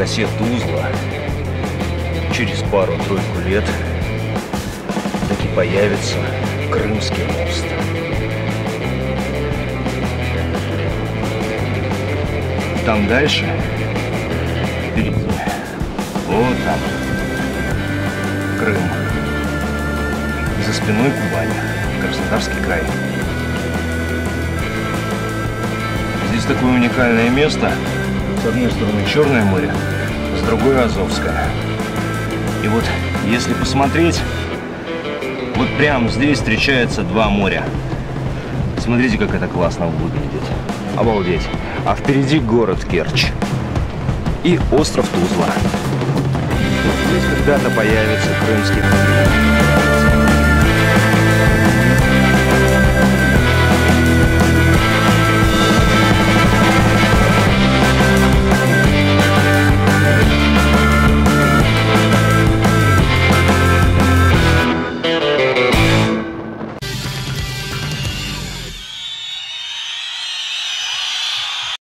полосе Тузла через пару-тройку лет таки появится Крымский мост. Там дальше, впереди, вот там, Крым. За спиной Кубань, Краснодарский край. Здесь такое уникальное место. С одной стороны Черное море, с другой Азовское. И вот, если посмотреть, вот прямо здесь встречаются два моря. Смотрите, как это классно выглядит. Обалдеть. А впереди город Керчь и остров Тузла. Здесь когда-то появится Крымский мост.